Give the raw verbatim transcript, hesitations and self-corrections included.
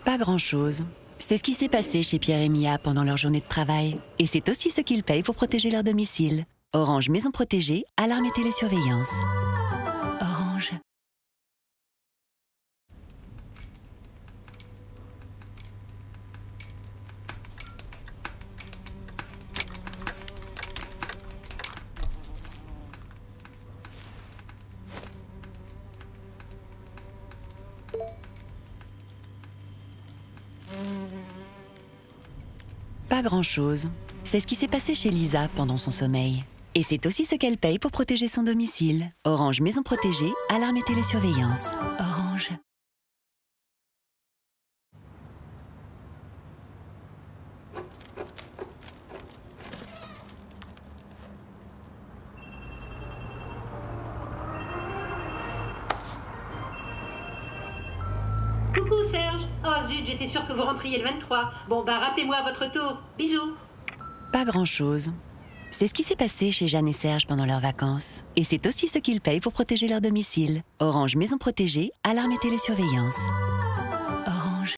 Pas grand-chose. C'est ce qui s'est passé chez Pierre et Mia pendant leur journée de travail. Et c'est aussi ce qu'ils payent pour protéger leur domicile. Orange Maison Protégée, alarme et télésurveillance. Orange. Pas grand-chose. C'est ce qui s'est passé chez Lisa pendant son sommeil. Et c'est aussi ce qu'elle paye pour protéger son domicile. Orange Maison Protégée, alarme et télésurveillance. Orange. Coucou Serge. Oh zut, j'étais sûre que vous rentriez le vingt-trois. Bon bah rappelez-moi à votre tour. Bisous. Pas grand-chose. C'est ce qui s'est passé chez Jeanne et Serge pendant leurs vacances. Et c'est aussi ce qu'ils payent pour protéger leur domicile. Orange Maison Protégée, alarme et télésurveillance.